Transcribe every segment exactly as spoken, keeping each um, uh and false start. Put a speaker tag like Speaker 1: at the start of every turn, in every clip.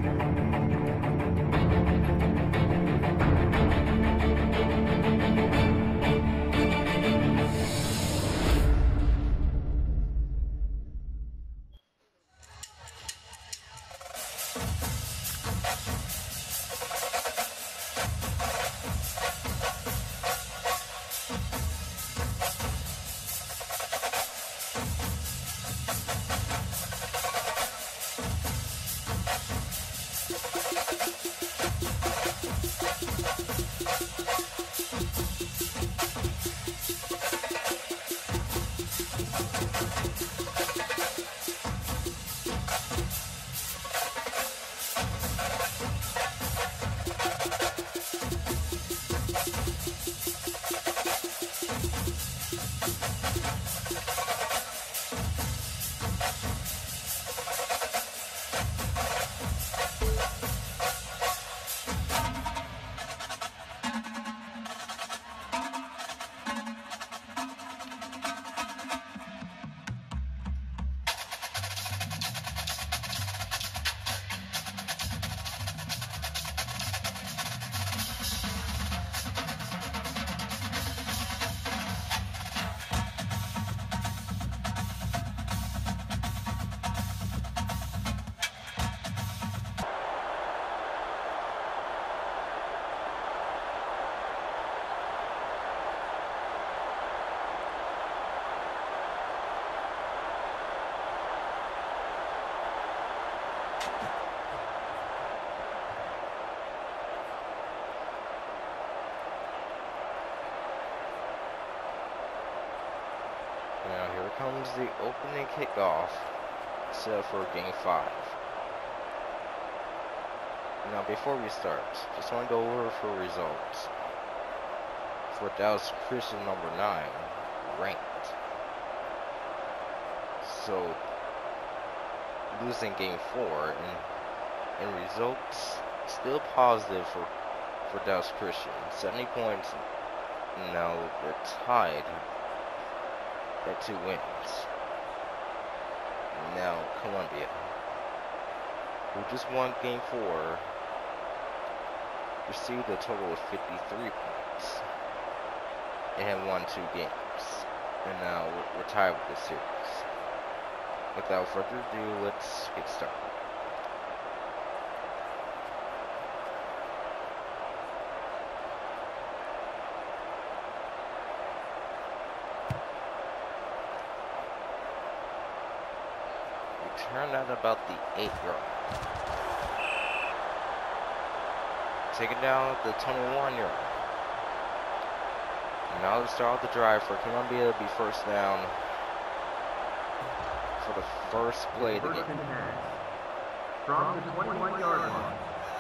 Speaker 1: Now here comes the opening kickoff set for game five. Now before we start, just want to go over for results. For Dallas Christian number nine, ranked. So losing game four and, and results still positive for, for Dallas Christian. seventy points. Now they're tied at two wins. Now Colombia, who just won game four, received a total of fifty-three points and have won two games. And now we're, we're tied with the series. Without further ado, let's get started. Turned out about the eight yard. Taken down at the twenty-one yard. Now to start the drive for Colombia to be first down for the first play of the game.
Speaker 2: From the twenty-one yard line.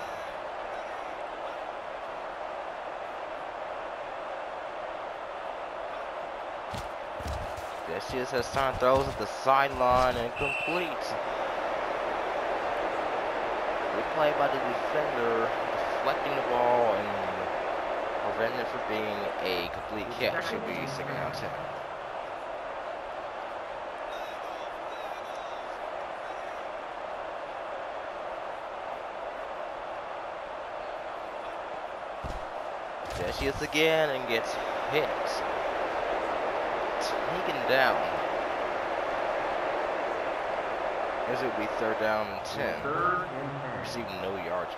Speaker 1: Decius has time, throws at the sideline and complete. Good play by the defender, deflecting the ball and preventing it from being a complete catch. Should be second down ten. Decius again and gets hit. Taken down. This would be third down and ten. Receiving no yardage.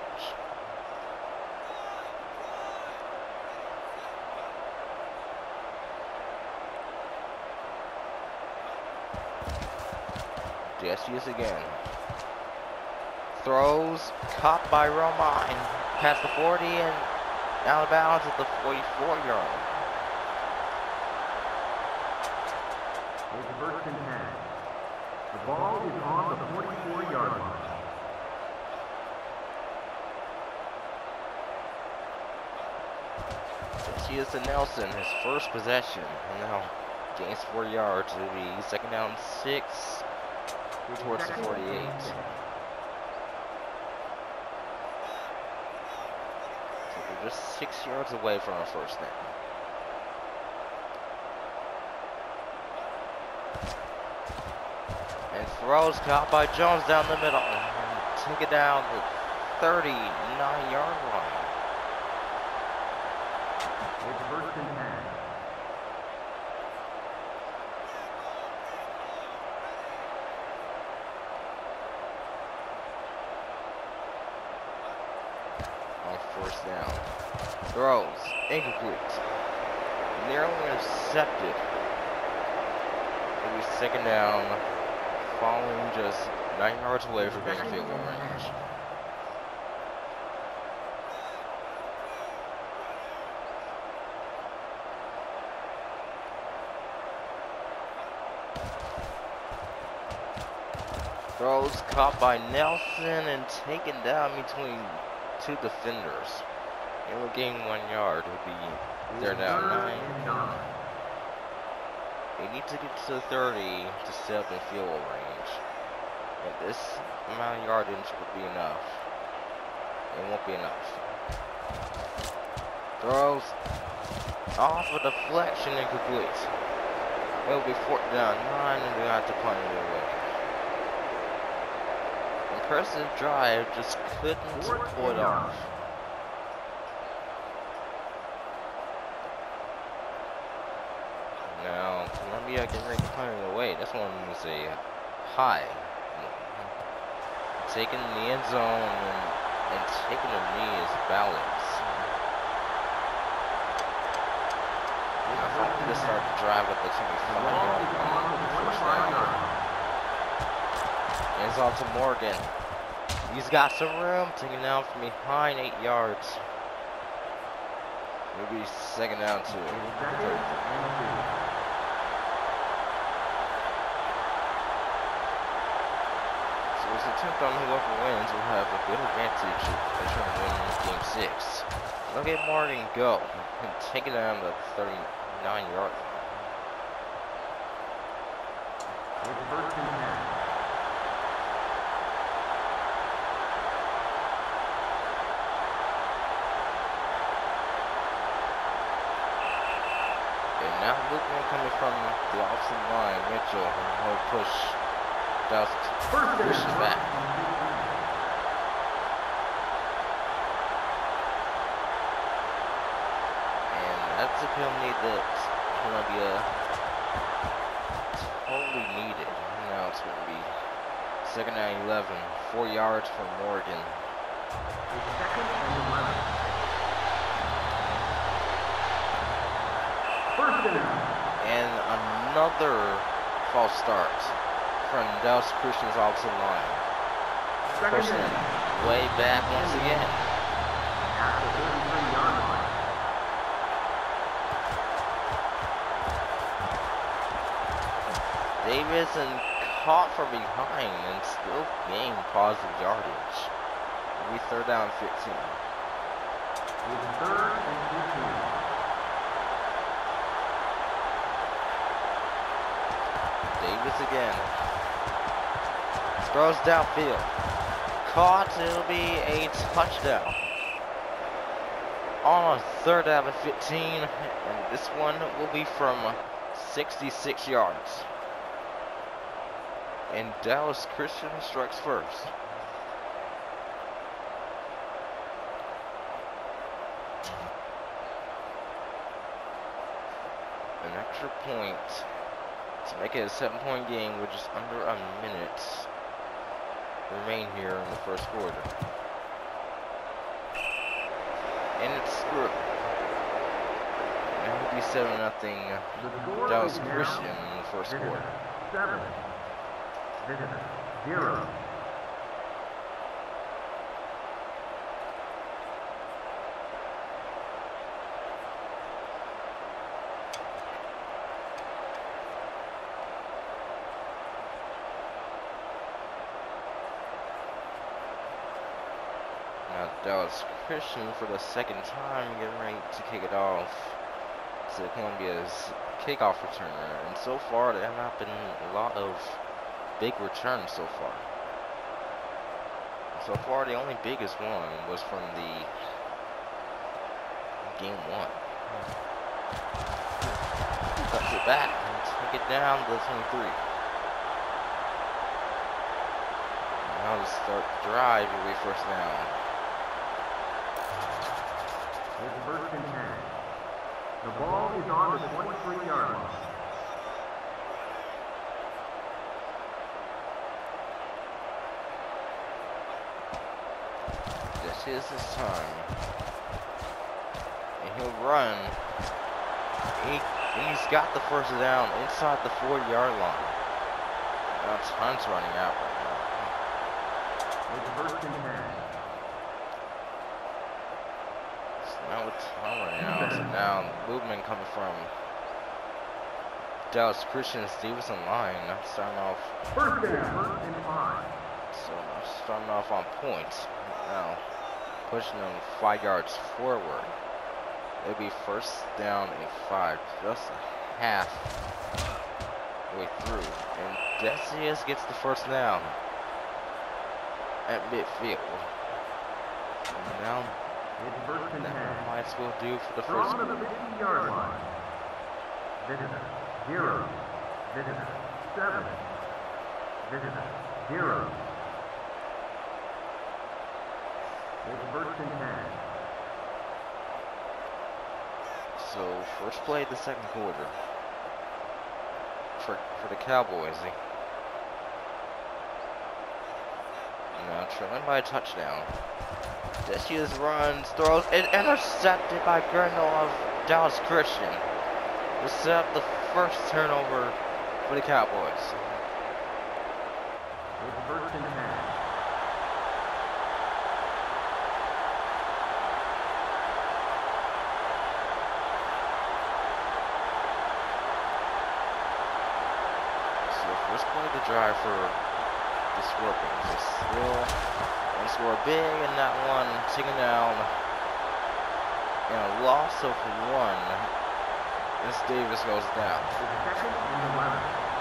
Speaker 1: Decius again. Throws, caught by Romain. Past the forty and out of bounds at the forty-four yard.
Speaker 2: First and ten. The ball is on the forty-four yard line.
Speaker 1: Decius to Nelson, his first possession, and now gains four yards. It'll be second down six towards the forty-eight. So we're just six yards away from our first down. And throws caught by Jones down the middle. Take it down to thirty-nine yard line.
Speaker 2: It's first and ten.
Speaker 1: On first down. Throws. Incomplete. Nearly intercepted. It'll be second down. Following just nine yards away from being field goal range. Throws caught by Nelson and taken down between two defenders. They will gain one yard. It'll be they're now nine. They need to get to the thirty to stay up in field goal range. But this amount of yardage would be enough. It won't be enough. Throws off a deflection, incomplete. It'll be fourth down nine, and they have to punt it away. Impressive drive, just couldn't pull it off. Now, Colombia getting ready to punt it away. This one is a high. Taking the end zone and, and taking a knee is balance. Now, if I could just start to drive at the twenty-five yard line, first down. It's on to Morgan. He's got some room, taking down from behind eight yards. It'll be second down two. So his attempt on whoever wins will have a good advantage in trying to win game six. Look at Morgan go and take it down the thirty-nine yard line. Now movement coming from the offensive line, Mitchell, and he'll push Dallas pushes back. And that's a penalty that Colombia totally needed. Now it's going to be second and eleven, four yards from Morgan.
Speaker 2: Second and eleven.
Speaker 1: And another false start from Dallas Christian's offensive line. Pushing way back once again. Davidson caught from behind and still gained positive yardage. It'll be third down fifteen.
Speaker 2: Third and fifteen.
Speaker 1: Davis again. Throws downfield. Caught. It'll be a touchdown. On a third down and fifteen. And this one will be from sixty-six yards. And Dallas Christian strikes first. An extra point to make it a seven point game with just under a minute remain here in the first quarter. And it's through. And it will be seven nothing Dallas Christian in the first quarter.
Speaker 2: Seven. Visitor. Zero.
Speaker 1: Now Dallas Christian for the second time getting ready to kick it off to Colombia's kickoff returner. And so far there have not been a lot of big returns so far. So far the only biggest one was from the game one. Cuts it back and take it down to the twenty-three. Now to start the drive, it'll be first down.
Speaker 2: It's first and ten. The ball is on the twenty-three yard line.
Speaker 1: This is his time. And he'll run. He, and he's got the first down inside the four yard line. Now time's running out right now.
Speaker 2: It's first and ten.
Speaker 1: So now with time running out, so now movement coming from Dallas Christian Stevenson line. Now starting off.
Speaker 2: First down, first and five.
Speaker 1: So now starting off on points. Now pushing them five yards forward. It'll be first down and five, just a half way through. And Decius gets the first down at midfield. And now
Speaker 2: It's first and
Speaker 1: that
Speaker 2: ten.
Speaker 1: might as well do for the
Speaker 2: Throw
Speaker 1: first
Speaker 2: to the fifty yard line. Visitor, zero. Visitor, seven. Visitor, zero. It's first and ten.
Speaker 1: So first play of the second quarter for for the Cowboys. Now trailing by a touchdown. Decius runs, throws, and intercepted by Gurnall of Dallas Christian. To set up the first turnover for the Cowboys.
Speaker 2: It's first and ten.
Speaker 1: So first play of the drive for the Scorpions. They still want to score big, and that one taken down. And a loss of one as Davis goes down.
Speaker 2: It's second and eleven.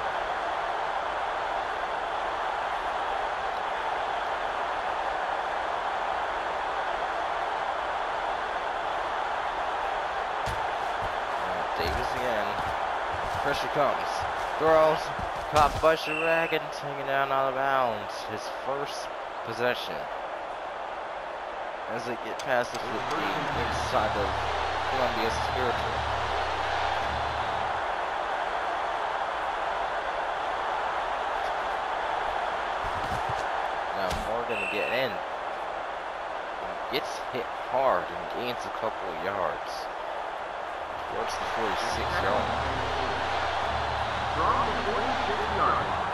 Speaker 1: Uh, Davis again. Pressure comes. Throws. Caught by Chirac and taken down out of bounds. His first possession. As they get past the fifty inside of Colombia's territory. Now Morgan to get in. Gets hit hard and gains a couple of yards. Towards the forty-six yard line.
Speaker 2: From the forty-six yard line.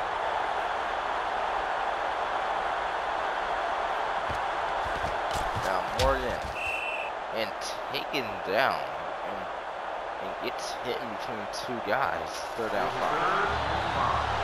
Speaker 1: Now Morgan and taken down and, and gets hit in between two guys. Third down five.
Speaker 2: Third and five.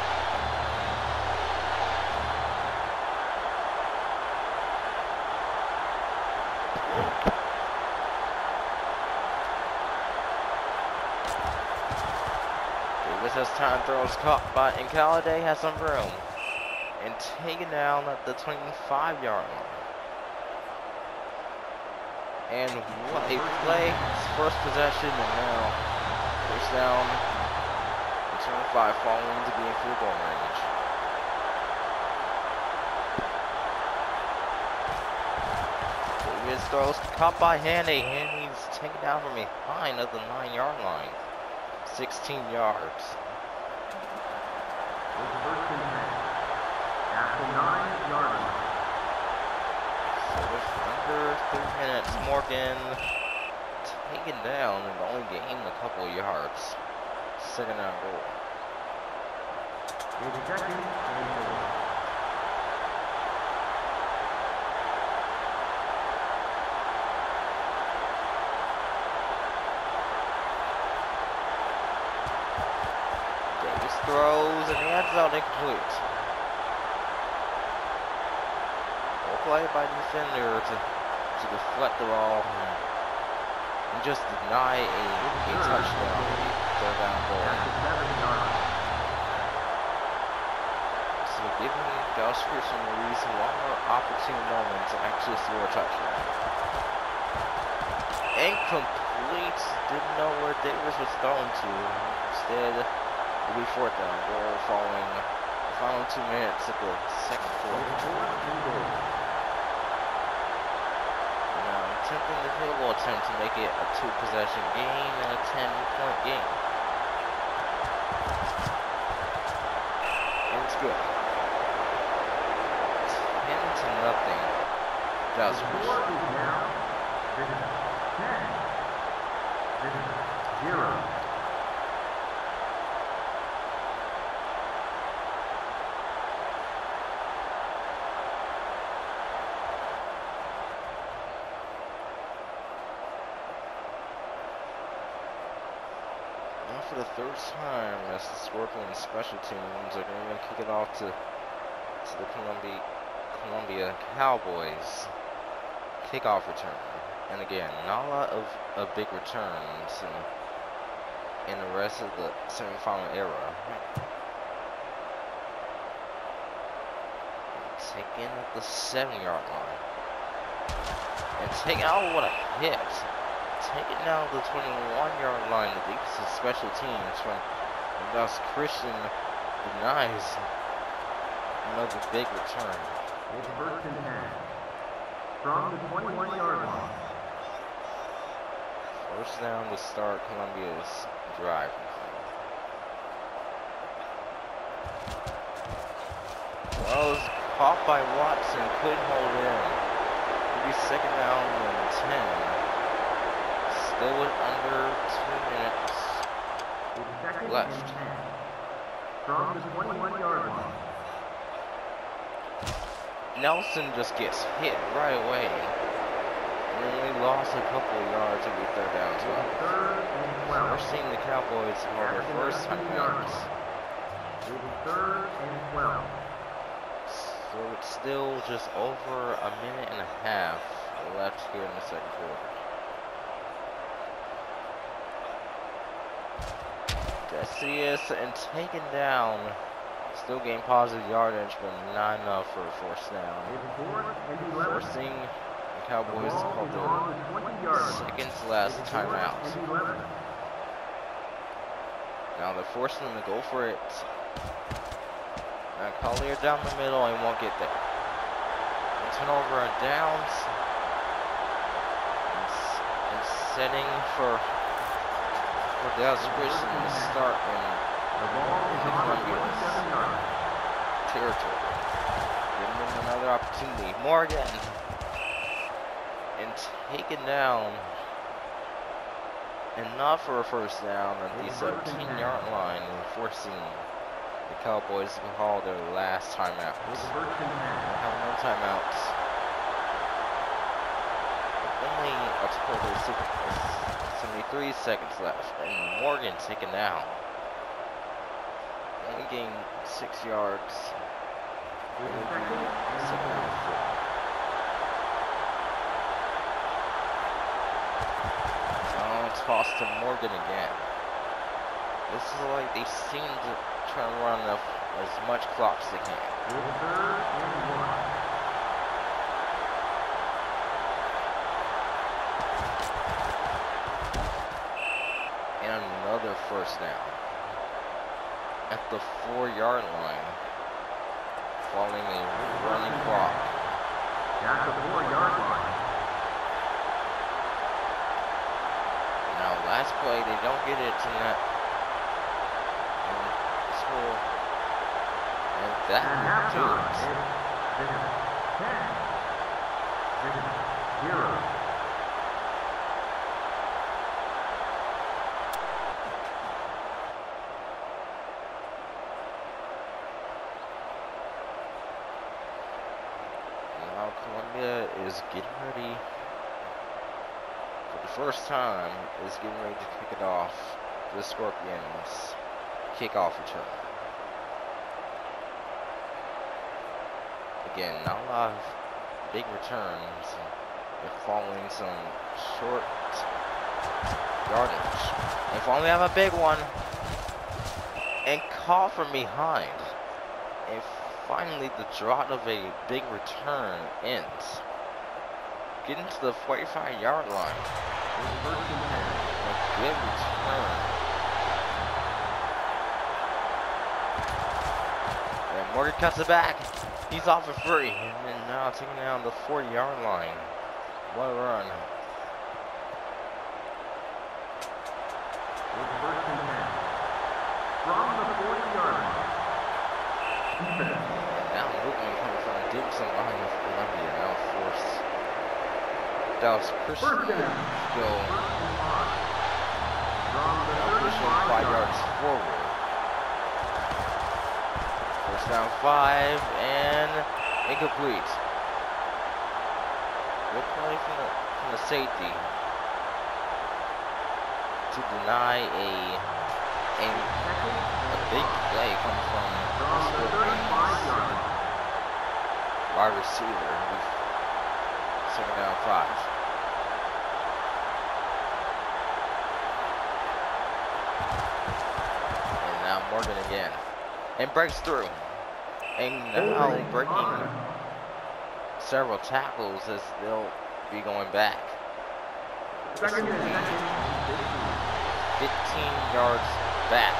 Speaker 1: Davis has time, throws caught by, and Calladay has some room. And taken down at the twenty-five yard line. And what a play. His first possession, and now first down. Return five falling to be in field goal range. Davis throws caught by Haney. Haney's taken down from behind at the nine yard line. sixteen yards.
Speaker 2: It's first and ten. At the nine yard line.
Speaker 1: So with under three minutes, Morgan taken down and only gained a couple of yards. Second down goal.
Speaker 2: It's second and four.
Speaker 1: Davis throws and the end zone incomplete. Well played by the defender to, to deflect the ball and just deny a, a touchdown. Third down goal.
Speaker 2: At the seven yard line.
Speaker 1: So giving Dallas Christian at least one more opportune moment to actually score a touchdown. Incomplete. Didn't know where Davis was thrown to. Instead, it'll be fourth down goal following the final two minutes of the second quarter.
Speaker 2: It's fourth and goal.
Speaker 1: Now attempting the field him to make it a two possession game and a ten point game. And it's good. ten to nothing. That's for sure.
Speaker 2: ten. zero.
Speaker 1: For the third time, as the Scorpions special teams are going to kick it off to to the Columbia Columbia Cowboys kickoff return. And again, not a lot of, of big returns in, in the rest of the semifinal era. Taking at the seven yard line. And taking out what a hit. Taking down the twenty-one yard line, the defensive special teams from thus Christian denies another big return.
Speaker 2: It's first and ten from the twenty-one yard line.
Speaker 1: First down to start Columbia's drive. Well, it was caught by Watson, couldn't hold in. It'll be second down and ten. Still with under two minutes left.
Speaker 2: From the twenty-one yard line.
Speaker 1: Nelson just gets hit right away. And then we lost a couple of yards and we third down twelve. We're seeing the Cowboys for their first time outs.
Speaker 2: Third and twelve.
Speaker 1: So it's still just over a minute and a half left here in the second quarter. Garcias and taken down. Still gain positive yardage, but not enough for a first down. Forcing the Cowboys to call their second to last timeout. Now they're forcing them to go for it. Now Collier down the middle and won't get there. And turnover on downs. And, and setting for for Dallas Christian to start in the Columbia's territory. Giving them another opportunity. Morgan. And taken down. And not for a first down at the seventeen yard line, and forcing the Cowboys to call their last timeout. They have no timeouts. Only a total of seventy-three seconds left, and Morgan taken down. Only gained six yards. Oh, toss to Morgan again. This is like they seem to try to run enough, as much clock as they can. And another first down at the four yard line, following a running clock.
Speaker 2: At the four yard line.
Speaker 1: Now, last play, they don't get it to that. And score. And that will do it.
Speaker 2: ten. zero.
Speaker 1: Columbia is getting ready, for the first time, is getting ready to kick it off to the Scorpions kickoff return. Again, not a lot of big returns. They're following some short yardage. And finally have a big one. And caught from behind. And finally, the drought of a big return ends. Getting to the forty-five yard line. A good return. And Morgan cuts it back. He's off for free. And then now taking down the forty yard line. What a run.
Speaker 2: It's first and ten. From the forty-yard line. Defense.
Speaker 1: Now movement comes from the Dixon line of Colombia. Now forced Dallas Christian to go. Now pushing five yards forward. First down five and incomplete. Good play from the, from the safety to deny a a, a big play coming from the wide receiver. Second down five. And now Morgan again. And breaks through. And now breaking several tackles as they'll be going back.
Speaker 2: Second and
Speaker 1: fifteen yards back.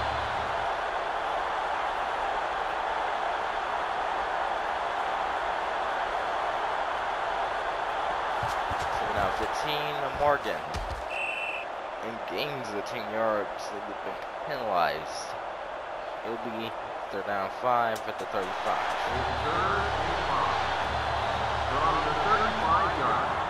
Speaker 1: So now fifteen, Morgan. And gains the ten yards that have been penalized. It'll be third down five at the thirty-five.
Speaker 2: From the thirty-five yard line.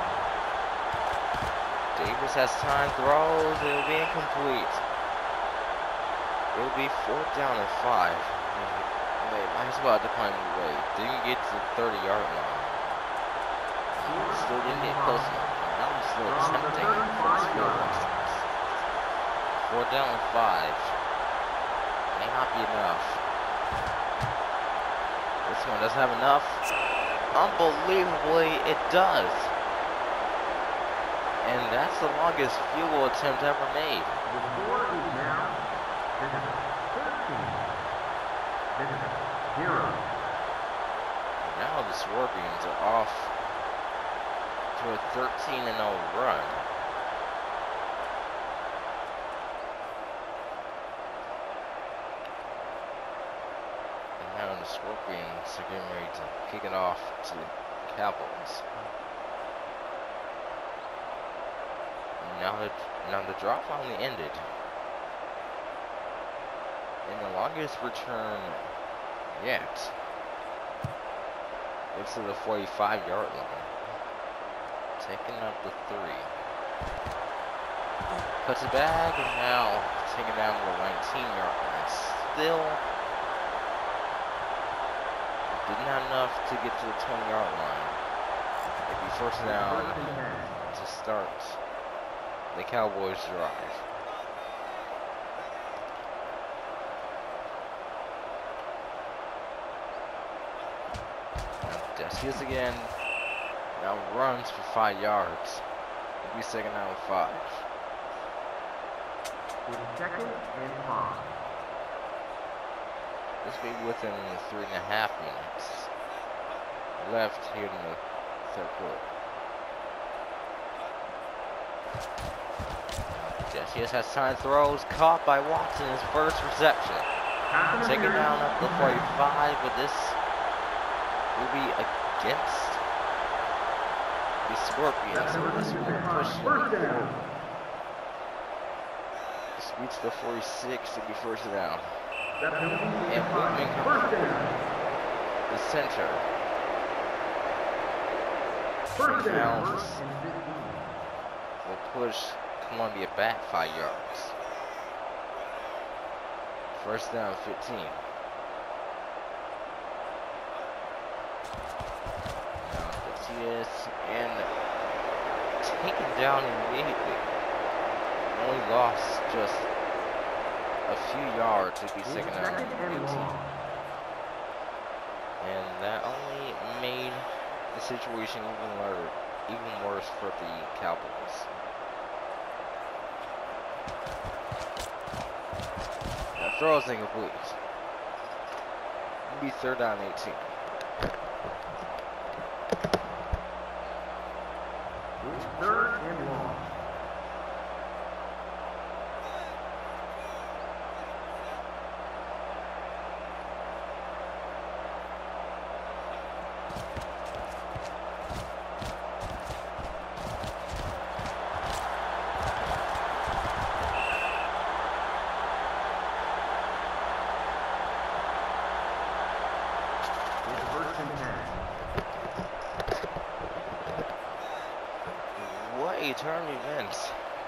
Speaker 1: Davis has time, throws, it'll be incomplete. It'll be fourth down and five. They might as well have to find a way. Didn't get to the thirty yard line. Still didn't get close enough. Now I'm still attempting for his field goal. Fourth down and five. May not be enough. This one doesn't have enough. Unbelievably, it does. And that's the longest field goal attempt ever made.
Speaker 2: The score is now thirteen. Zero.
Speaker 1: Now the Scorpions are off to a thirteen and oh run. And now the Scorpions are getting ready to kick it off to the Cowboys. Now the, now the drop finally ended. And the longest return yet looks to the forty-five yard line. Taking up the three. Cuts it back and now taking down to the nineteen yard line. Still didn't have enough to get to the twenty yard line. It'd be first down to start the Cowboys drive. Now Desius again. Now runs for five yards. It'll be second down and five.
Speaker 2: It's second and five.
Speaker 1: This will be within three and a half minutes left here in the third quarter. Desius has time, throws, caught by Watson, his first reception. Take it down at the forty-five, but this will be against the Scorpions. So this will push him forward. This reaches the forty-six to be first down. And moving comes the center.
Speaker 2: First down.
Speaker 1: Will push Columbia back five yards. First down, fifteen. Now Desius and taken down immediately. Only lost just a few yards to be second down and eighteen. And that only made the situation even worse, even worse for the Cowboys. That throw is incomplete. It'll be third down eighteen.
Speaker 2: It's third and long.
Speaker 1: the turn of events.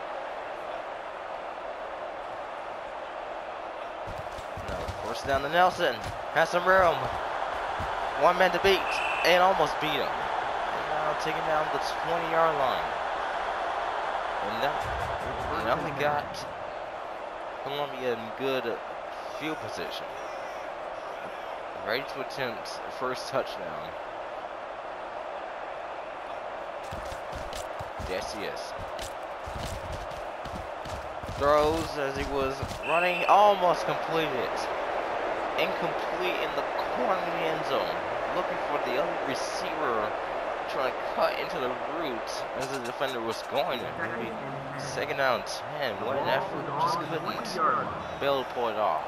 Speaker 1: No, first down to Nelson. Has some room. One man to beat. And almost beat him. And now taking down the twenty yard line. And that, now we got Colombia in good field position. Ready to attempt first touchdown. Yes, he is. Throws as he was running, almost completed. Incomplete in the corner of the end zone. Looking for the other receiver, trying to cut into the roots as the defender was going. Maybe second down ten. What an effort. Just couldn't be able to pull it off.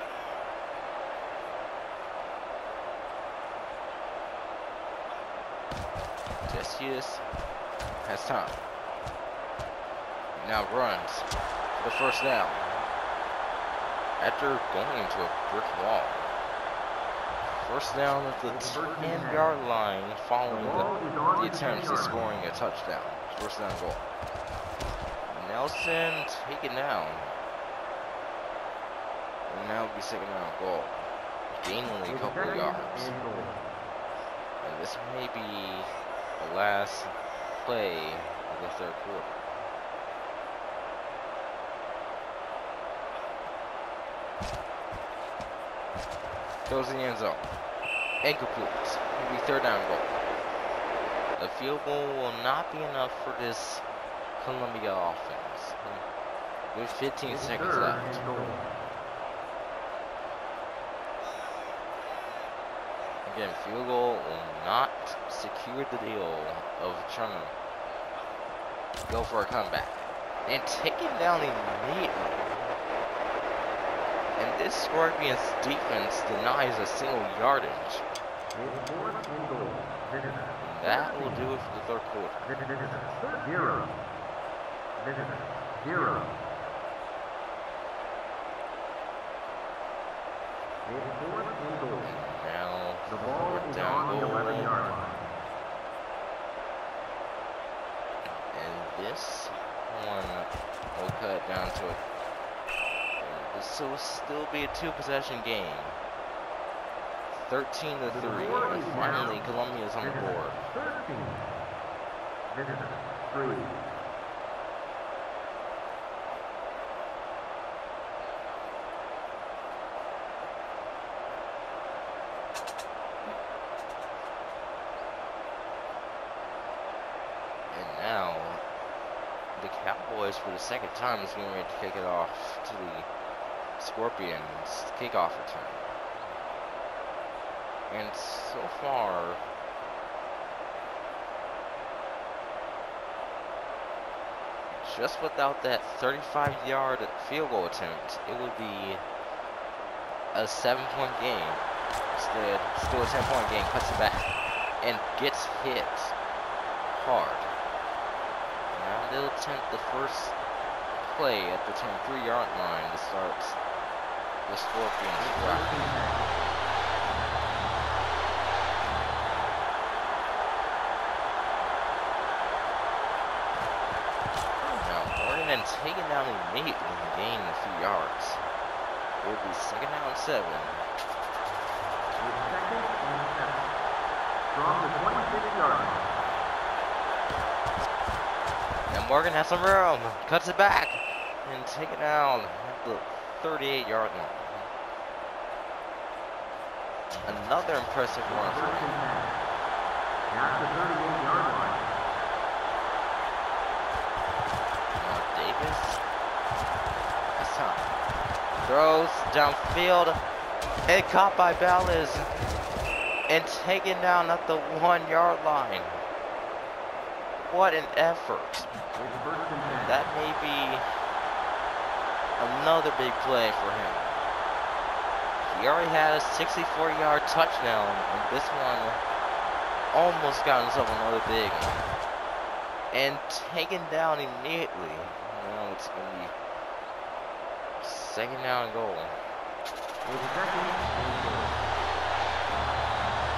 Speaker 1: Jessius has time. Now runs for the first down. After going into a brick wall. First down at the ten yard line following the, the attempts at scoring a touchdown. First down goal. Nelson taken down. And now it'll be second down goal. Gaining only a couple of yards. And this may be the last play of the third quarter. Goes in the end zone. Incomplete. It'll be third down goal. The field goal will not be enough for this Colombia offense. With fifteen seconds left. Again, field goal will not secure the deal of trying to go for a comeback. And taken down immediately. And this Scorpions defense denies a single yardage. That will do it for the third quarter.
Speaker 2: Zero. Zero.
Speaker 1: Now,
Speaker 2: the ball is
Speaker 1: down
Speaker 2: on the
Speaker 1: goal.
Speaker 2: eleven yard line.
Speaker 1: And this one will cut it down to a. This will still be a two possession game. thirteen to three. And finally, Colombia is on the board.
Speaker 2: thirteen. Visitor. Three.
Speaker 1: And now, the Cowboys, for the second time, is getting ready to kick it off to the Scorpions kickoff return. And so far, just without that thirty-five yard field goal attempt, it would be a seven point game. Instead, still a ten point game, cuts it back, and gets hit hard. Now they'll attempt the first play at the twenty-three yard line to start the Scorpions drive. And taken down immediately and gained a few yards. It will be second down and seven.
Speaker 2: Second and seven. From the twenty-six yard line.
Speaker 1: And Morgan has some room. Cuts it back. And taken down at the thirty-eight yard line. Another impressive run for him.
Speaker 2: At the thirty-eight yard line.
Speaker 1: That's time. Throws downfield. And caught by Ballas. And taken down at the one yard line. What an effort. That may be another big play for him. He already had a sixty-four yard touchdown. And this one almost got himself another big one. And taken down immediately. Now it's going to be second down and goal.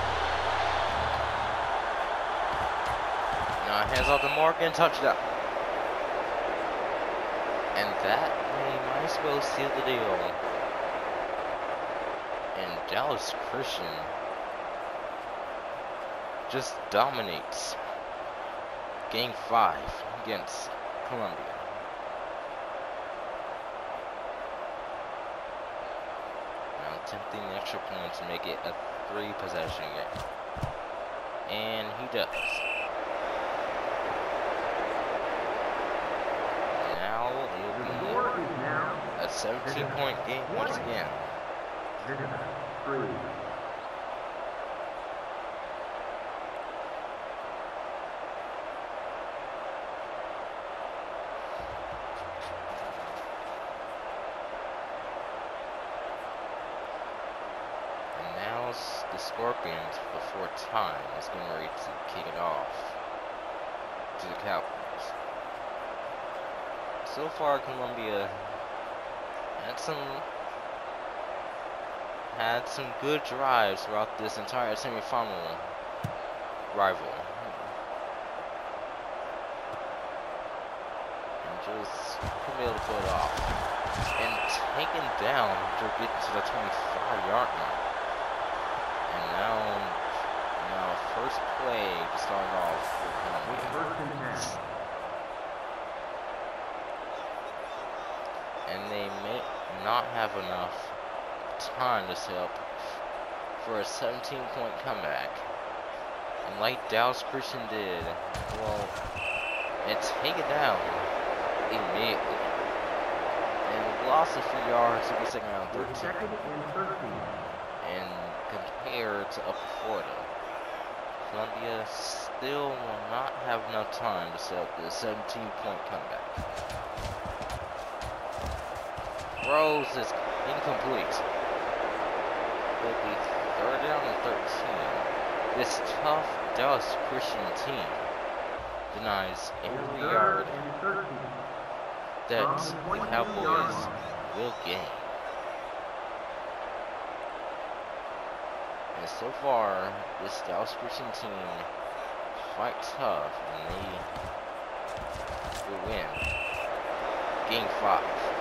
Speaker 1: Now hands off to Morgan, touchdown. And that may might as well seal the deal. And Dallas Christian just dominates game five against Colombia. Now attempting the extra point to make it a three possession game. And he does. Now it'll be a seventeen point game once again.
Speaker 2: Three.
Speaker 1: The Scorpions, for the fourth time, is getting ready to kick it off to the Cowboys. So far, Colombia had some had some good drives throughout this entire semifinal rival, and just couldn't be able to pull it off. And taken down to get to the twenty-five yard line. And now, now first play to start off with Colombia. And they may not have enough time to set up for a seventeen point comeback. And like Dallas Christian did, well, and take it down immediately. And lost a few yards to the second round thirteen. And compared to Upper Florida, Colombia still will not have enough time to set up the seventeen point comeback. Rose is incomplete. It'll be third down and thirteen. This tough Dallas Christian team denies every yard that the Cowboys will gain. And so far, this Dallas Christian team fight tough, and they will win game five.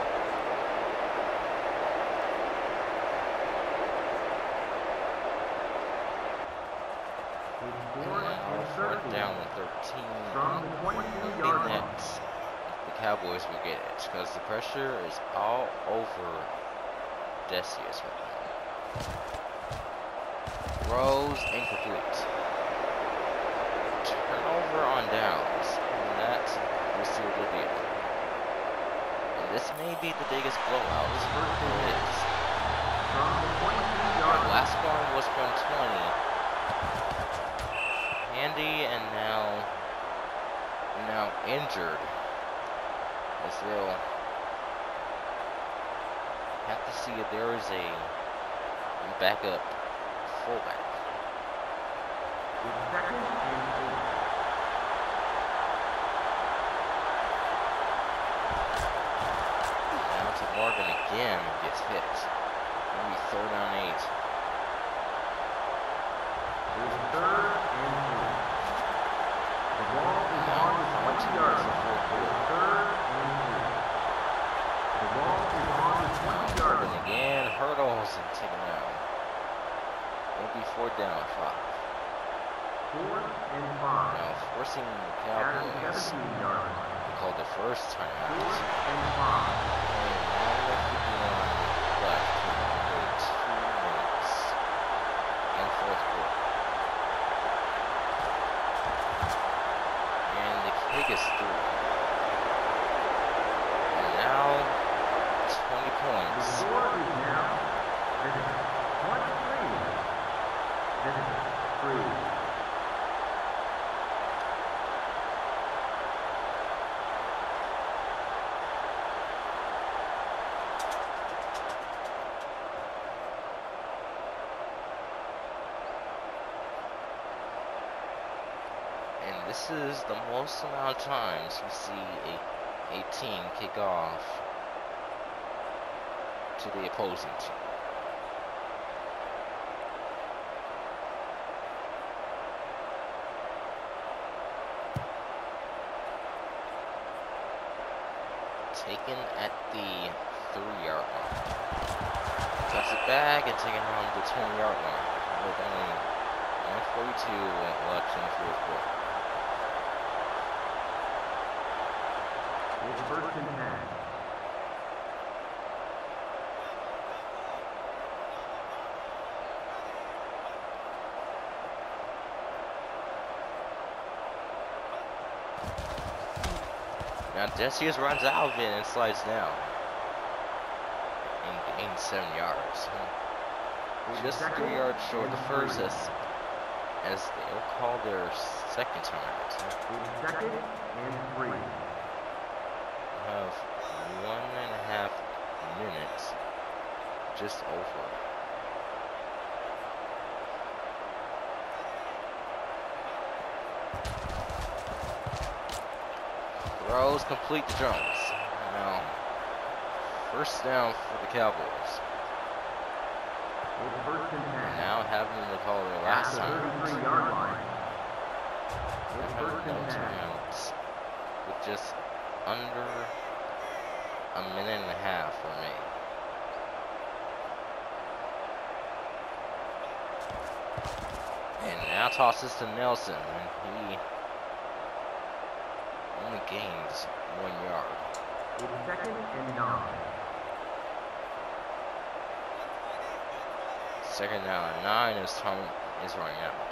Speaker 1: Fourth down and thirteen. Hoping that the Cowboys will get it, because the pressure is all over Decius right now. Rose incomplete. Turnover on downs, and that will seal the deal. And this may be the biggest blowout. This really is. Our last one was from twenty. Andy and now now injured. As they'll have to see if there is a backup fullback. Now to Morgan again, gets hit. Maybe third on eight.
Speaker 2: Third and eight. The ball is on the twenty yard line. Third and eight. The ball is on the twenty yard line.
Speaker 1: And again, hurdles and taken out. It'll be fourth down, five.
Speaker 2: Fourth and five.
Speaker 1: Now forcing the Cowboys to call the first timeout.
Speaker 2: Fourth and five.
Speaker 1: And now left fifty-one left to under two minutes in fourth quarter. And the kick is through. And now twenty points.
Speaker 2: The score is now twenty-three. Three.
Speaker 1: And this is the most amount of times we see a, a team kick off to the opposing team. taken at the three-yard line. Cuts it back and taken on the twenty-yard line with only one forty-two left in the fourth quarter.
Speaker 2: It's first and ten.
Speaker 1: Now Decius runs out of it and slides down. And gains seven yards. Just three yards short of the first as, as they'll call their second timeout.
Speaker 2: Second and three.
Speaker 1: We have one and a half minutes just over. Throws complete to Jones. Now, first down for the Cowboys.
Speaker 2: First and ten.
Speaker 1: Now having to call their last time.
Speaker 2: thirty-three-yard line.
Speaker 1: They have no timeouts with just under a minute and a half remaining. And now tosses to Nelson, and he only gains one yard.
Speaker 2: It's second and nine.
Speaker 1: Second down and nine as time is running out.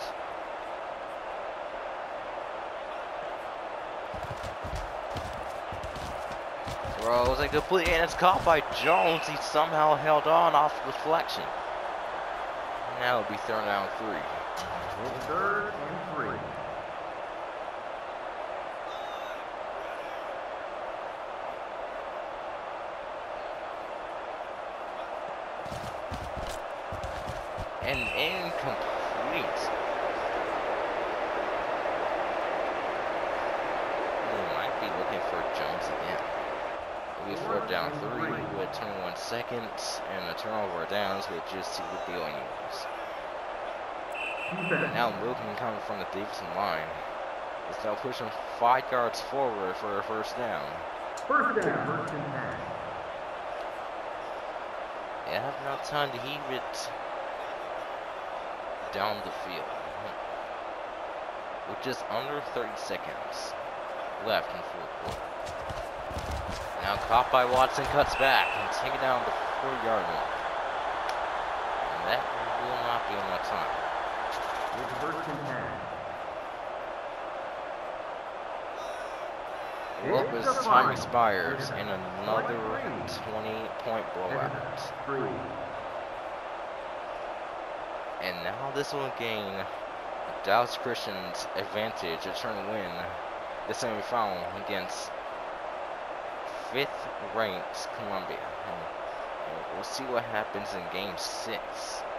Speaker 1: Throws and complete, and it's caught by Jones. He somehow held on off deflection. Now it'll be third down three.
Speaker 2: It's third and three.
Speaker 1: And incomplete. We might be looking for Jones again. We fourth down three with twenty-one seconds and a turnover downs with just see what the dealing was. Now movement coming from the defensive line. It's now pushing five yards forward for a first down.
Speaker 2: First down, first and ten.
Speaker 1: They have enough time to heave it down the field with just under thirty seconds left in the fourth quarter. Now caught by Watson, cuts back and taken down the four-yard line. And that will not be enough time.
Speaker 2: It's first and ten.
Speaker 1: Well, as time expires and another twenty-point blowout.
Speaker 2: Three.
Speaker 1: And now this will gain Dallas Christian's advantage of trying to win the semifinal against fifth-ranked Colombia. And we'll see what happens in game six.